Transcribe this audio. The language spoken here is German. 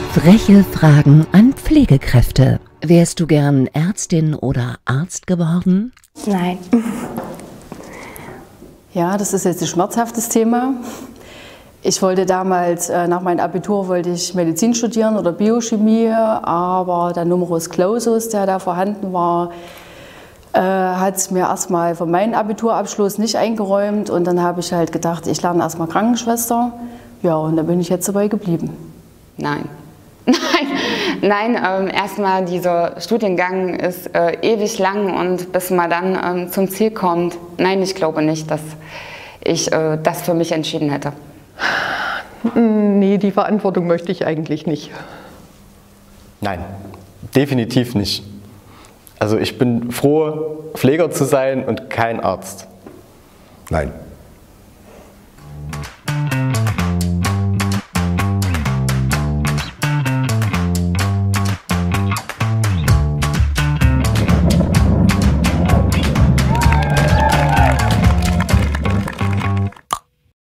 Freche Fragen an Pflegekräfte. Wärst du gern Ärztin oder Arzt geworden? Nein. Ja, das ist jetzt ein schmerzhaftes Thema. Ich wollte damals, nach meinem Abitur wollte ich Medizin studieren oder Biochemie, aber der Numerus Clausus, der da vorhanden war, hat es mir erstmal von meinem Abiturabschluss nicht eingeräumt und dann habe ich halt gedacht, ich lerne erstmal Krankenschwester. Ja, und da bin ich jetzt dabei geblieben. Nein. Nein, erstmal dieser Studiengang ist ewig lang und bis man dann zum Ziel kommt. Nein, ich glaube nicht, dass ich das für mich entschieden hätte. Nee, die Verantwortung möchte ich eigentlich nicht. Nein, definitiv nicht. Also ich bin froh, Pfleger zu sein und kein Arzt. Nein.